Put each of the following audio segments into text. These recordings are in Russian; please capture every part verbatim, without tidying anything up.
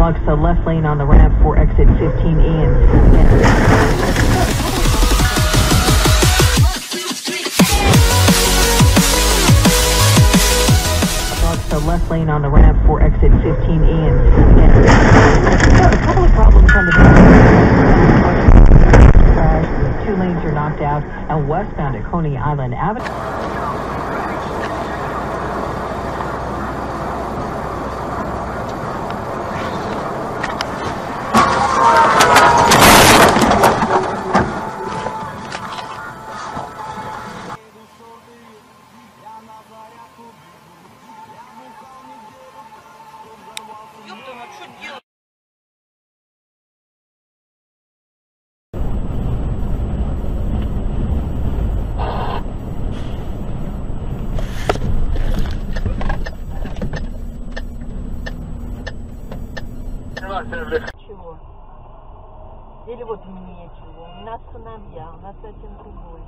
blocks the left lane on the ramp for exit fifteen E and blocks the left lane on the ramp for exit fifteen E and a couple of problems on the crash. Two lanes are knocked out and westbound at Coney Island Avenue. Чего? Или вот мне чего? У нас сыновья, у нас совсем другой.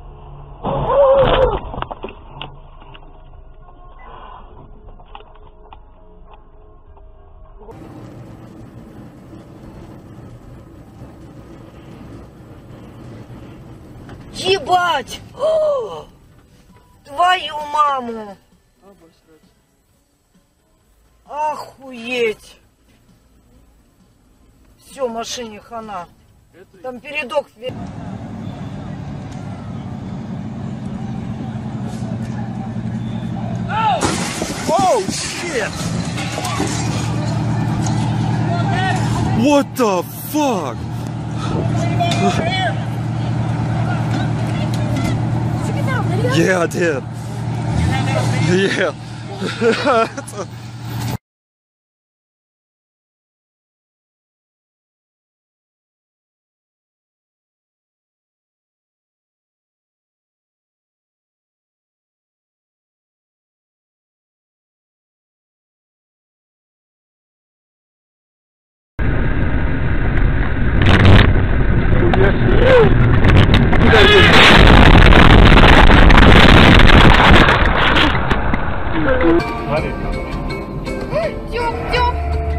Ебать! О! Твою маму! Охуеть! Все, машине хана. Там передок. Oh shit! What the fuck? Yeah, I did. Yeah. Тём, Тём!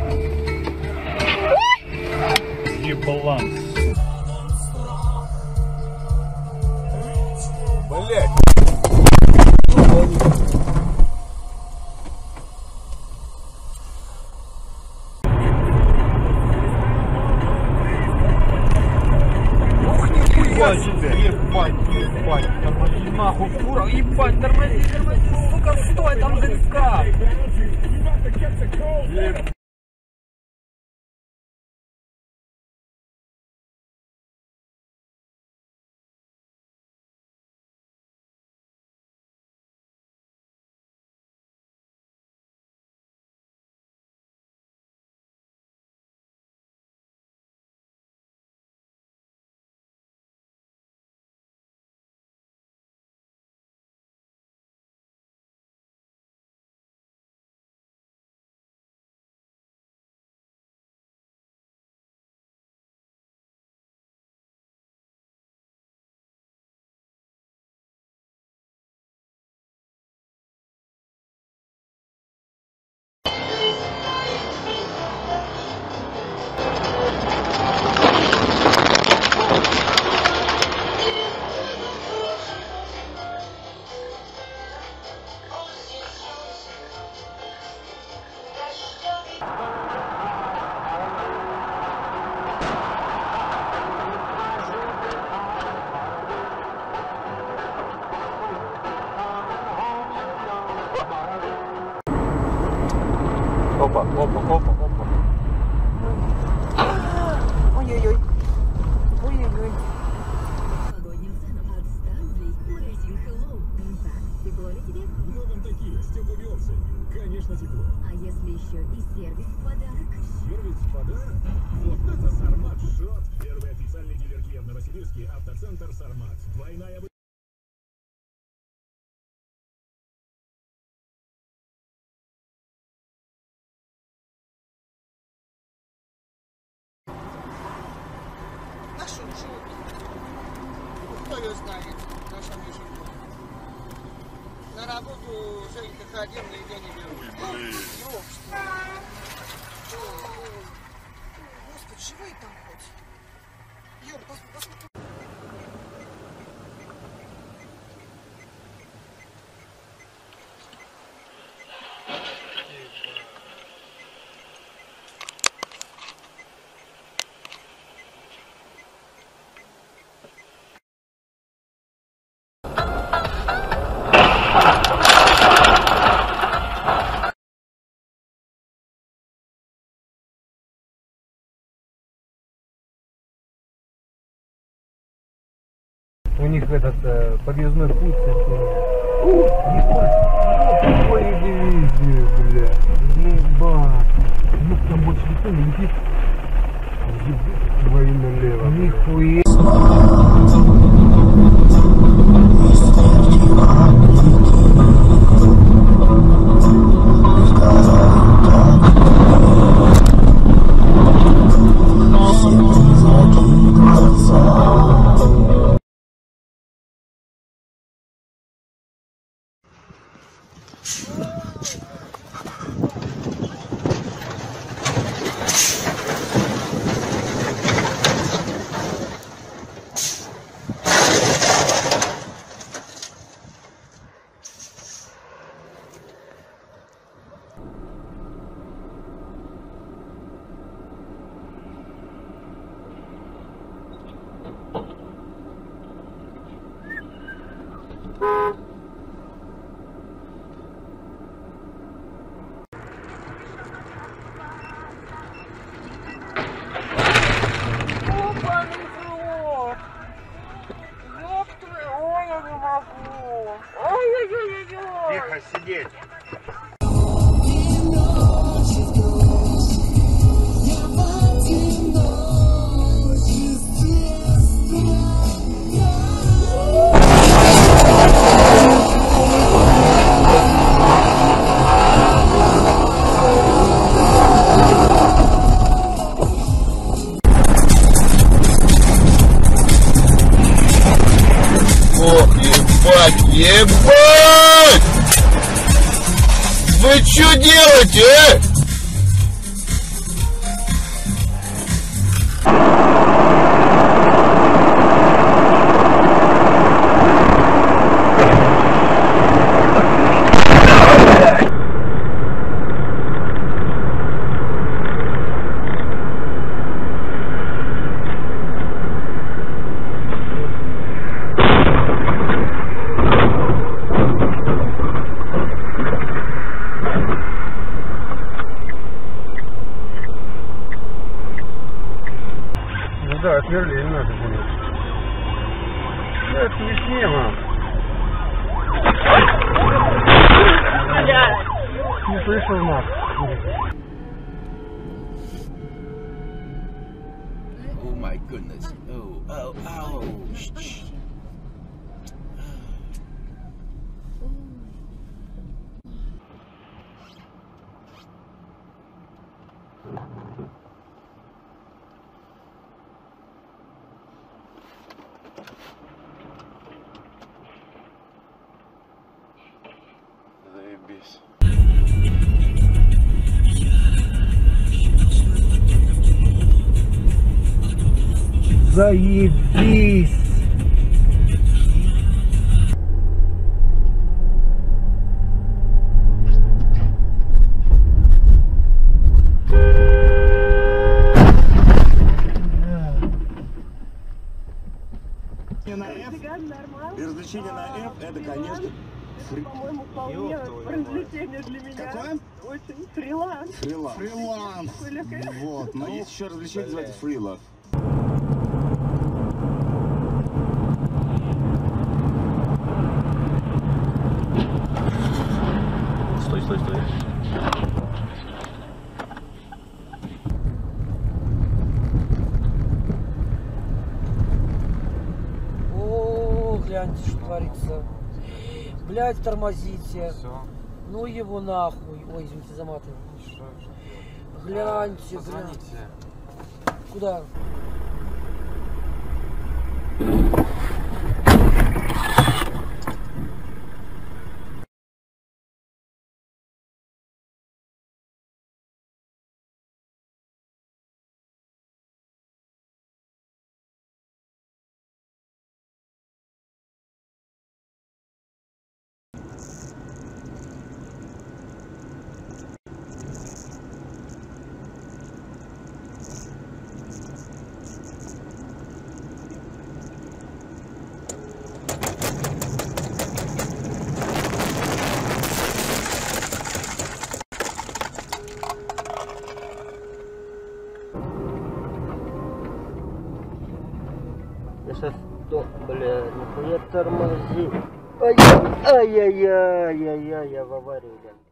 Ебаланс. Блять. Ебать, ебать, тормози нахуй, фура, ебать, тормози, тормози, сука, стой, там ДСК. Опа, опа, опа, опа. Ой-ой-ой. Ой-ой-ой. Конечно, тепло. А если еще и сервис в подарок? Сервис в подарок? Вот это Сармат шот. Первый официальный дилер Kia в Новосибирске. Автоцентр Сармат. Двойная... А что, что? Кто ее знает, наша Мишенька? На работу Женька ходил, нигде не беру. Ой, блин. Выйдь там хоть. Юр, пос- посмотри. У них этот э, подъездной путь Ой, дивизию, бля. Ебать. Ну там больше никто не летит. Твою налево. Нихуя. Тихо сидеть. Ох, ебать, ебать! Вы что делаете, а? Да, отверли, не надо было. Это весне, мам. Не слышал, мам. Oh my goodness. Oh, oh, oh. Shh. Заебись. Заебись! На F. И развлечение на F это, конечно, фри... По-моему, вполне развлечение для меня. Какое? Очень фриланс. Фриланс. Фриланс. Вот. Но есть еще развлечение, называется фриланс. Стой, стой, стой. О, гляньте, что творится. Блядь, тормозите. Все. Ну его нахуй. Ой, извините за маты. Гляньте, гляньте. Куда? со сто, бля, нихуя тормозит. Ай-яй-яй-яй-яй, я в аварию, блядь.